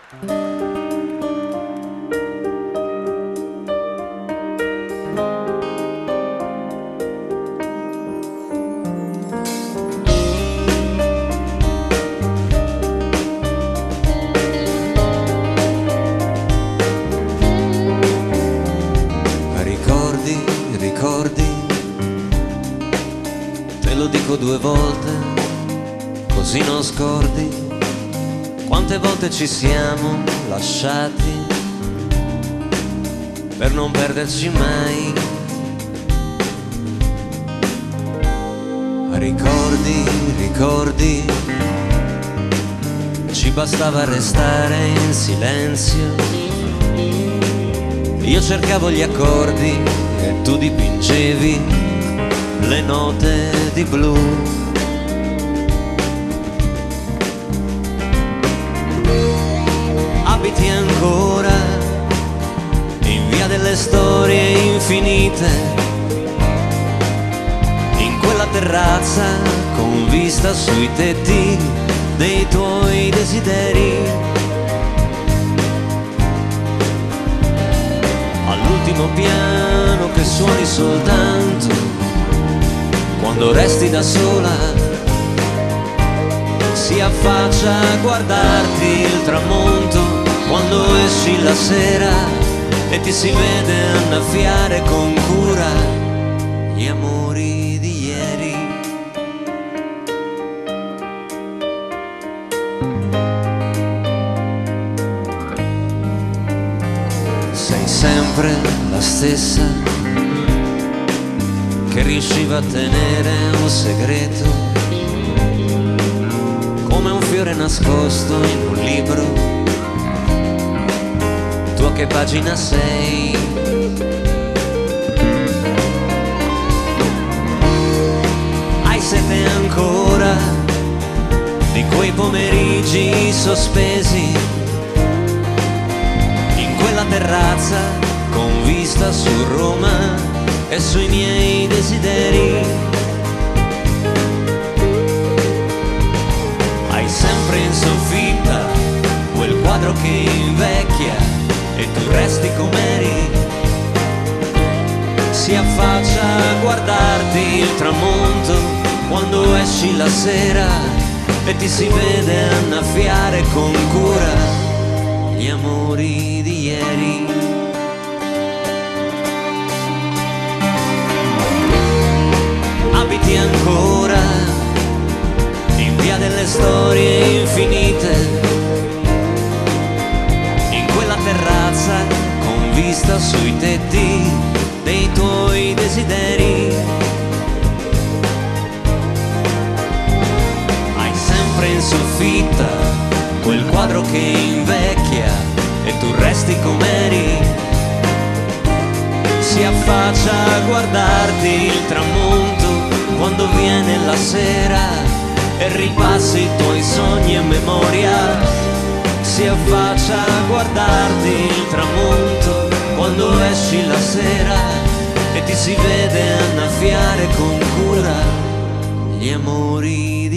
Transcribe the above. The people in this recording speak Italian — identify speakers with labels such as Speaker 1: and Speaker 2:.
Speaker 1: Ricordi, te lo dico 2 volte, così non scordi quante volte ci siamo lasciati per non perderci mai. Ricordi, ci bastava restare in silenzio. Io cercavo gli accordi e tu dipingevi le note di blu. Abiti ancora in via delle storie infinite, in quella terrazza con vista sui tetti dei tuoi desideri. All'ultimo piano che suoni soltanto quando resti da sola, si affaccia a guardarti il tramonto quando esci la sera e ti si vede annaffiare con cura gli amori di ieri. Sei sempre la stessa che riusciva a tenere un segreto, come un fiore nascosto in un libro. Tu a che pagina sei? Hai sete ancora di quei pomeriggi sospesi in quella terrazza con vista su Roma e sui miei desideri. Hai sempre in soffitta quel quadro che invecchia e tu resti com'eri. Si affaccia a guardarti il tramonto quando esci la sera e ti si vede annaffiare con cura gli amori di ieri. Abiti ancora in via delle storie infinite, in quella terrazza con vista sui tetti dei tuoi desideri. Hai sempre in soffitta quel quadro che invecchia e tu resti com'eri. Si affaccia a guardarti il tramonto quando viene la sera e ripassi i tuoi sogni e memoria. Si affaccia a guardarti il tramonto quando esci la sera e ti si vede annaffiare con cura gli amori